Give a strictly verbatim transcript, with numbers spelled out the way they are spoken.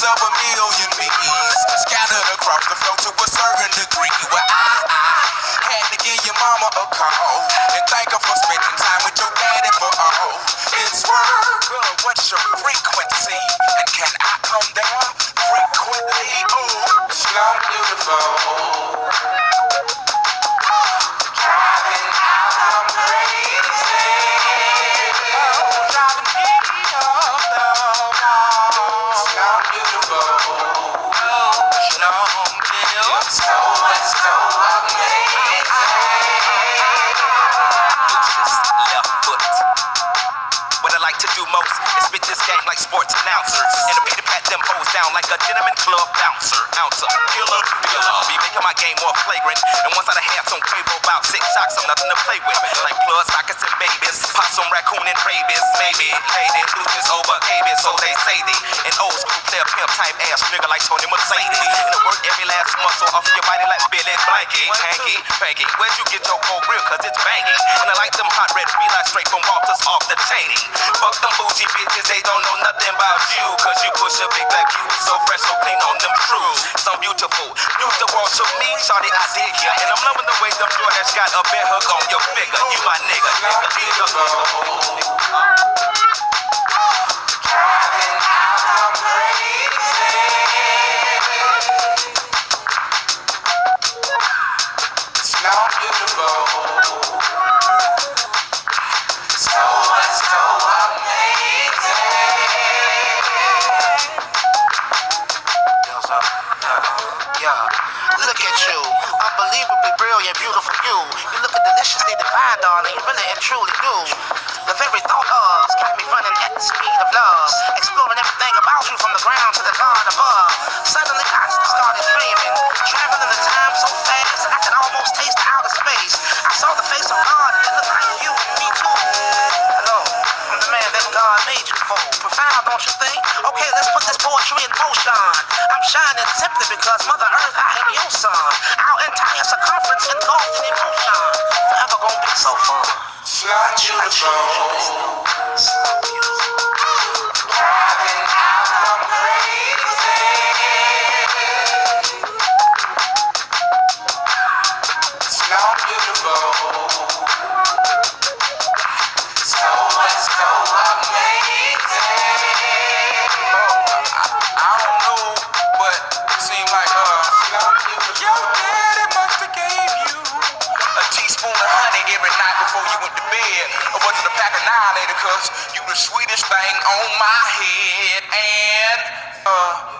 of a million bees scattered across the floor to a certain degree. Where I, I had to give your mama a call and thank her for spending time with your daddy for all. It's word, girl, what's your frequency? And can I come down frequently? Oh, slow beautiful. Driving out, I'm crazy. Oh, driving me up, slow beautiful. Oh, slow beautiful. So what's so amazing? Just left foot. What I like to do most is spit this game like sports announcers. And to pity pat them hoes down like a gentleman club bouncer. Ouncer, killer, killer. Be making my game more flagrant. And once I have some Quavo about six shocks, I'm nothing to play with. Like plugs, sockets, and babies. Possum, raccoon, and rabies. Maybe, lady, Lucas over babies, so they say they. An old school player pimp type ass nigga like Tony Mercedes. And I work every last muscle off of your body like Billy Blanky. Hanky, panky, where'd you get your cold real? Cause it's banging. And I like them hot red felines straight from Walters off the chaining. Fuck them bougie bitches, they don't know nothing about you. Cause you push a big black you, so fresh, so clean on them trues. So beautiful, you the world to me, shawty, I dig ya. And I'm loving the way them Jordache got a bed hook on your figure. You my nigga, nigga, beautiful. Driving out, I'm crazy. It's not beautiful. So what's so amazing? Yeah, look at you, unbelievably brilliant, beautiful you. You look deliciously divine, darling, you really and truly do. The very thought of got me running at the speed of love, exploring everything about you from the ground to the God above. Suddenly I started dreaming, traveling the time so fast I could almost taste the outer space. I saw the face of God and it looked like you and me too. Hello, I'm the man that God made you for. Profound, don't you think? Okay, let's put this poetry in motion. I'm shining simply because Mother Earth, I am your son. Our entire circumference engulfed in emotion. Forever gonna be so fun. Slide beautiful. So beautiful. Driving out, I'm crazy. Slow beautiful. So what's so amazing? I, I don't know, but it seems like uh, slow beautiful. Your daddy must have gave you a teaspoon of honey every night before you went to bed. Or was it a pack of nine later? Cause you the sweetest thing on my head. And uh